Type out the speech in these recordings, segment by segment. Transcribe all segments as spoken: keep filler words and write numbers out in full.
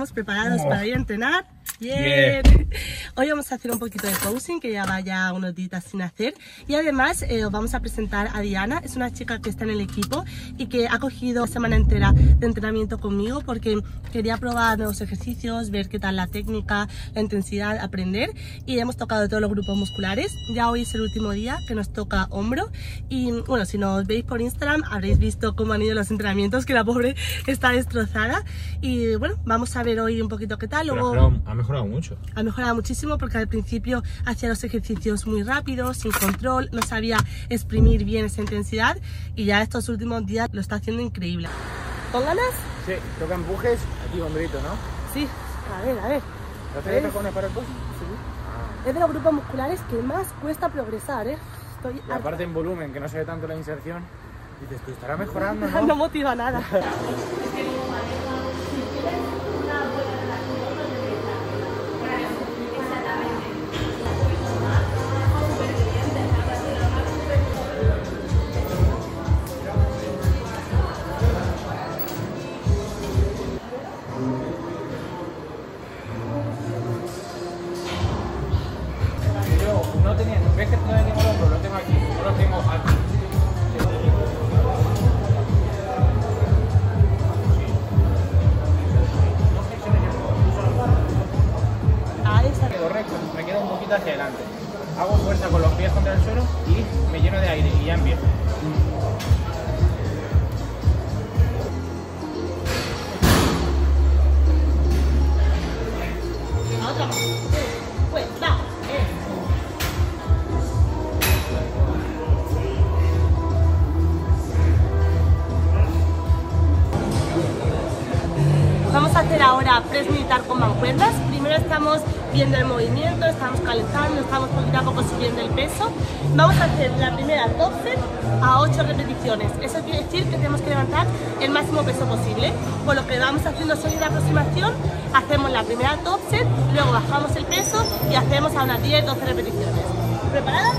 estamos preparados oh. para ir a entrenar. Bien. Yeah. Hoy vamos a hacer un poquito de posing, que ya vaya unos días sin hacer. Y además eh, os vamos a presentar a Diana. Es una chica que está en el equipo y que ha cogido una semana entera de entrenamiento conmigo porque quería probar nuevos ejercicios, ver qué tal la técnica, la intensidad, aprender. Y hemos tocado todos los grupos musculares. Ya hoy es el último día que nos toca hombro. Y bueno, si nos veis por Instagram habréis visto cómo han ido los entrenamientos, que la pobre está destrozada. Y bueno, vamos a ver hoy un poquito qué tal. Luego, ha, mejorado, ha mejorado mucho. Ha mejorado muchísimo porque al principio hacía los ejercicios muy rápidos, sin control, no sabía exprimir bien esa intensidad y ya estos últimos días lo está haciendo increíble. ¿Con ganas? Sí, toca empujes aquí hombrito, ¿no? Sí, a ver, a ver. ¿Lo traes cojones para el post? Sí. Ah. Es de los grupos musculares que más cuesta progresar, ¿eh? Estoy y aparte en volumen, que no se ve tanto la inserción, dices, tú estará mejorando, ¿no? No motiva nada. No tenía, ves que no tenía el hombro, lo tengo aquí, no lo tengo aquí. Me quedo recto, me quedo un poquito hacia adelante. Hago fuerza con los pies contra el suelo y me lleno de aire y ya empiezo. Vamos a hacer ahora press militar con mancuernas. Primero estamos viendo el movimiento, estamos calentando, estamos poquito a poco subiendo el peso. Vamos a hacer la primera top set a ocho repeticiones. Eso quiere decir que tenemos que levantar el máximo peso posible. Por lo que vamos haciendo sólida aproximación, hacemos la primera top set, luego bajamos el peso y hacemos a unas diez doce repeticiones. ¿Preparadas?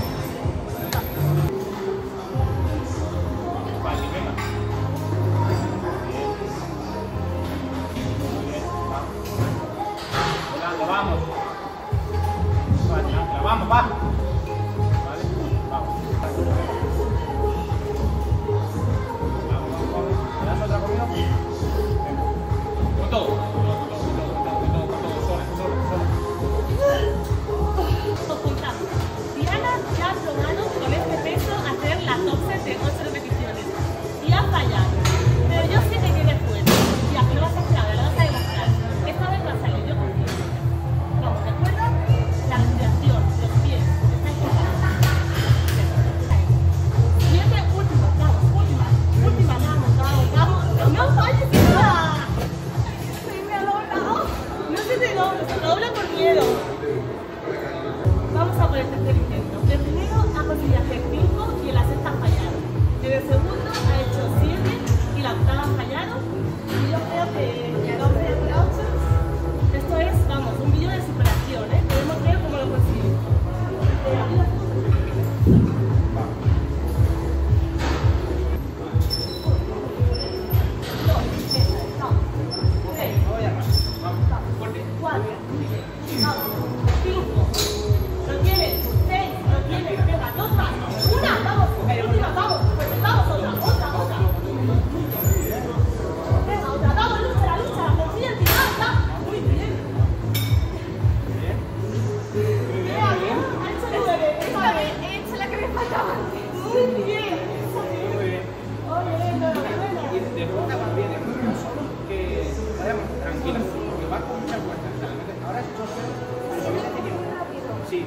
Vamos. Vamos, va. Vale, vamos. ¿Me das otra conmigo? Con todo. Con todo, con todo, con todo, sola, sola, sola. Diana ya ha probado con este peso hacer la top set de ocho repeticiones y ha fallado. Pero yo sé que tiene fuerza. Ya, que lo vas a hacer ahora, lo vas a demostrar. Esta vez va a salir, yo confío. Vamos, recuerda la respiración, los pies. Siete, última, vamos, última, última, vamos, vamos, vamos. No falles, ¡ah! Se me ha doblado. No se te dobla, se dobla por miedo. Vamos a por el tercer intento. El primero ha conseguido hacer cinco y en la sexta ha fallado. En el segundo ha hecho siete y la octava ha fallado. Y yo creo que el hombre de ocho. Esto es, vamos, un vídeo de superación, ¿eh? Podemos ver cómo lo consigue. Dos, tres, cuatro, cinco. Lo tienes, seis, lo tienes, venga, dos más. Una, vamos, última, vamos, pues vamos, otra, otra, otra. Venga, otra, vamos, lucha, lucha, confía en ti, va, muy bien. Vea, bien, ha hecho nueve, esta vez he hecho la que me faltaba. Muy bien. Muy bien. Oye, enhorabuena. Y de boca más bien, es muy solo que vayamos tranquilos, porque vas con mucha fuerza. Ahora es sí.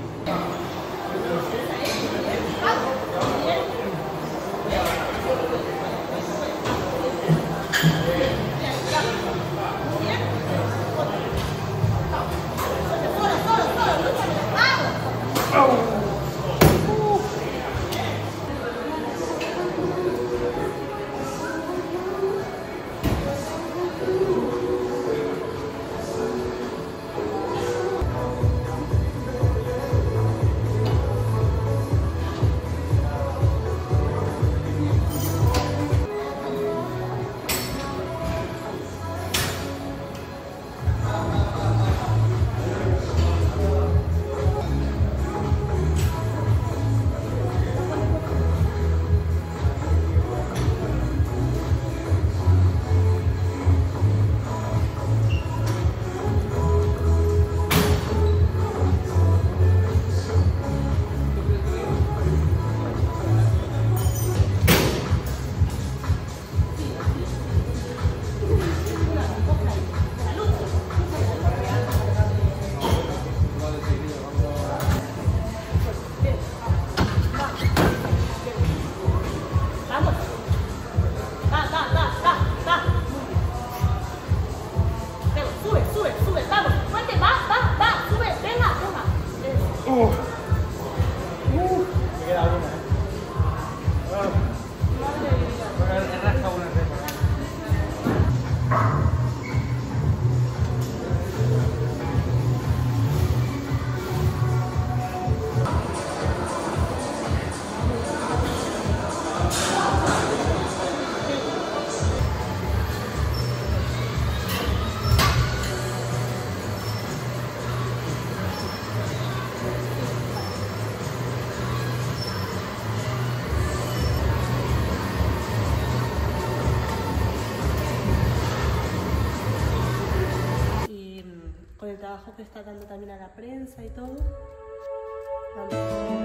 trabajo que está dando también a la prensa y todo. Vamos.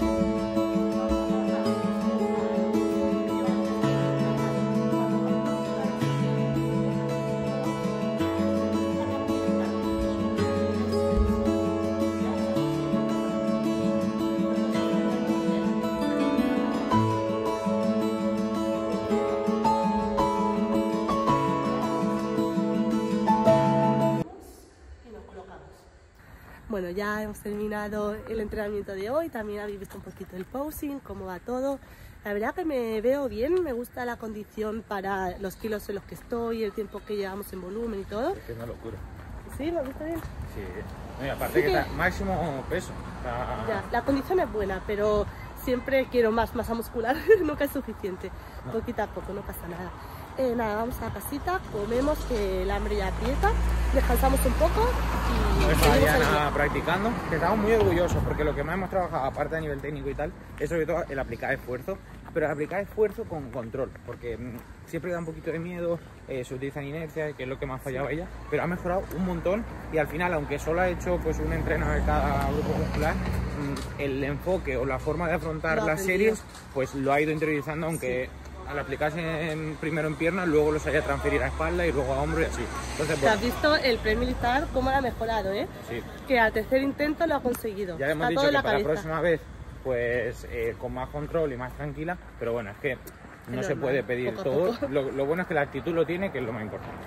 Bueno, ya hemos terminado el entrenamiento de hoy, también habéis visto un poquito el posing, cómo va todo. La verdad que me veo bien, me gusta la condición para los kilos en los que estoy, el tiempo que llevamos en volumen y todo. Es que es una locura. ¿Sí? ¿Me gusta bien? Sí, no, y aparte Sí que, que... está máximo peso. Está... Ya, la condición es buena, pero siempre quiero más masa muscular, nunca es suficiente. No. Poquito a poco, no pasa nada. Eh, nada, vamos a casita, comemos, que el hambre ya aprieta, descansamos un poco y no está Diana practicando, que estamos muy orgullosos porque lo que más hemos trabajado, aparte a nivel técnico y tal, es sobre todo el aplicar esfuerzo, pero el aplicar esfuerzo con control, porque mmm, siempre da un poquito de miedo, eh, se utilizan inercias, que es lo que más fallaba ella, pero ha mejorado un montón y al final, aunque solo ha hecho pues un entreno de cada grupo muscular, mmm, el enfoque o la forma de afrontar las series, pues lo ha ido interiorizando, aunque... Sí. Al aplicarse en, primero en piernas, luego los haya transferir a espalda y luego a hombro y así. Entonces, bueno. ¿Te has visto el pre-militar cómo ha mejorado, eh? Sí. Que al tercer intento lo ha conseguido. Ya hemos Está dicho todo que la para cabeza. la próxima vez, pues eh, con más control y más tranquila, pero bueno, es que no es se normal, puede pedir poco todo. Poco. Lo, lo bueno es que la actitud lo tiene, que es lo más importante.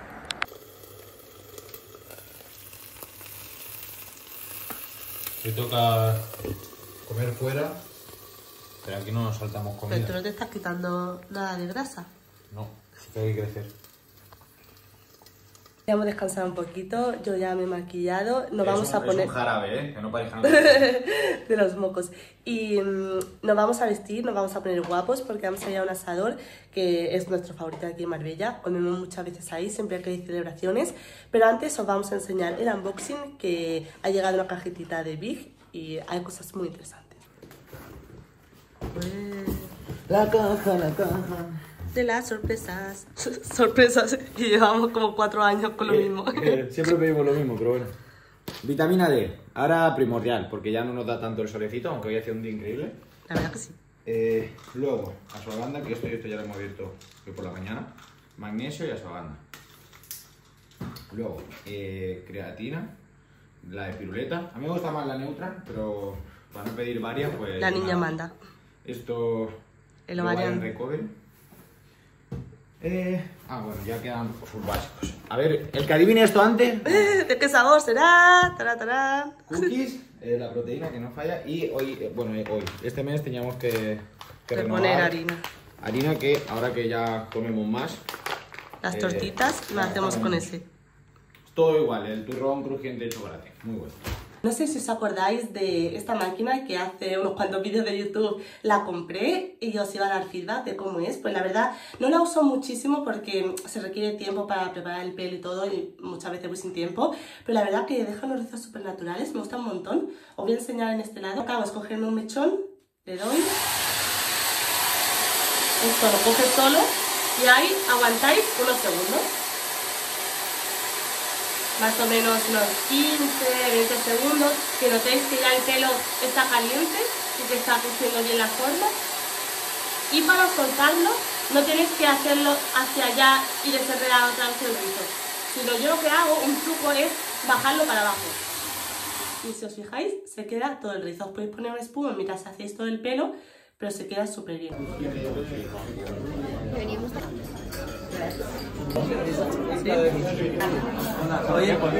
Te toca comer fuera. Pero aquí no nos saltamos comida. Pero tú no te estás quitando nada de grasa. No, que hay que crecer. Ya hemos descansado un poquito, yo ya me he maquillado, nos es vamos un, a poner... Es un jarabe, ¿eh? Que no parezca nada. De los mocos. Y mmm, nos vamos a vestir, nos vamos a poner guapos porque vamos a ir a un asador que es nuestro favorito aquí en Marbella. Comemos muchas veces ahí, siempre que hay celebraciones. Pero antes os vamos a enseñar el unboxing, que ha llegado una cajetita de Big y hay cosas muy interesantes. La caja, la caja. De las sorpresas. Sorpresas. Y llevamos como cuatro años con lo eh, mismo. Eh, siempre pedimos lo mismo, pero bueno. Vitamina D, ahora primordial, porque ya no nos da tanto el solecito, aunque hoy hace un día increíble. La verdad que sí. Eh, luego, ashwagandha, que esto, esto ya lo hemos abierto hoy por la mañana. Magnesio y ashwagandha. Luego, eh, creatina, la de piruleta. A mí me gusta más la neutra, pero para no pedir varias, pues... La niña nada. manda. Esto... El Ovarian Recovery. Eh, ah, bueno, ya quedan sus básicos. A ver, el que adivine esto antes. ¿De qué sabor será? Tará, tará. Cookies, eh, la proteína que no falla. Y hoy, eh, bueno, eh, hoy, este mes teníamos que, que poner harina. Harina que ahora que ya comemos más. Las eh, tortitas las hacemos con ese. Todo igual, el turrón crujiente de chocolate. Muy bueno. No sé si os acordáis de esta máquina que hace unos cuantos vídeos de YouTube la compré y os iba a dar feedback de cómo es. Pues la verdad no la uso muchísimo porque se requiere tiempo para preparar el pelo y todo y muchas veces voy sin tiempo. Pero la verdad que deja unos rizos súper naturales, me gusta un montón. Os voy a enseñar en este lado. Acabo de cogerme un mechón, le doy. Esto lo coge solo y ahí aguantáis unos segundos. Más o menos unos quince, veinte segundos, que notéis que ya el pelo está caliente y que está cogiendo bien la forma. Y para soltarlo, no tenéis que hacerlo hacia allá y desenredar otra vez el rizo, sino yo lo que hago, un truco, es bajarlo para abajo. Y si os fijáis, se queda todo el rizo. Os podéis poner una espuma mientras hacéis todo el pelo, pero se queda súper bien. Venimos de... ¿Sí? Oye, pues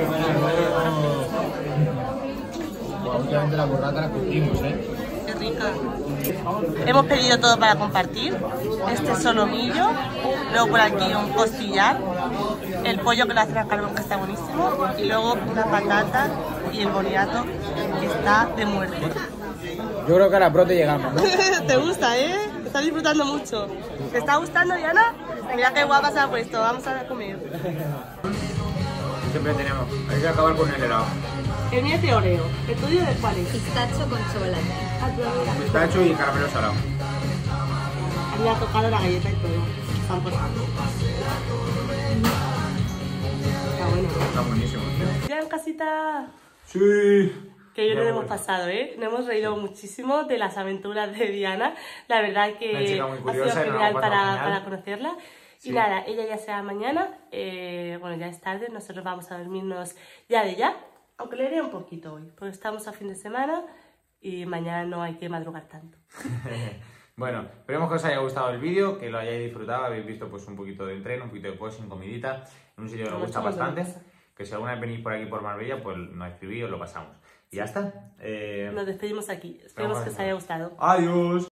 últimamente la borrata la curtimos, ¿eh? Qué rica. Hemos pedido todo para compartir. Este solomillo, luego por aquí un costillar, el pollo que lo hacen a carbón que está buenísimo, y luego una patata y el boniato que está de muerte. Yo creo que a la prote llegamos, ¿no? Te gusta, ¿eh? Te estás disfrutando mucho. ¿Te está gustando, Diana? Mira qué guapa se ha puesto. Vamos a comer. Siempre tenemos. Hay que acabar con el helado. El mío es de Oreo. ¿El tuyo de cuál es? Pistacho con chocolate. Ah, tú, mira. Pistacho y caramelo salado. A mí me ha tocado la galleta y todo. cien por ciento. Está bueno. Está buenísimo, tío. ¿Ya en casita? Sí. Que yo Ya nos hemos hemos vuelto. pasado, ¿eh? Nos hemos reído muchísimo de las aventuras de Diana. La verdad que Una chica muy ha curiosa sido y nos genial hemos pasado para, genial. para conocerla. Sí. Y nada, ella ya será mañana. Eh, bueno, ya es tarde, nosotros vamos a dormirnos ya de ya. Aunque le iré un poquito hoy, porque estamos a fin de semana y mañana no hay que madrugar tanto. Bueno, esperemos que os haya gustado el vídeo, que lo hayáis disfrutado, habéis visto pues un poquito de entreno, un poquito de posing, comidita, en un sitio que nos Hemos gusta hecho bastante, cuando que si alguna vez venís por aquí por Marbella, pues nos escribís y os lo pasamos. Y ya está. Eh... Nos despedimos aquí. Esperemos que os haya gustado. Adiós.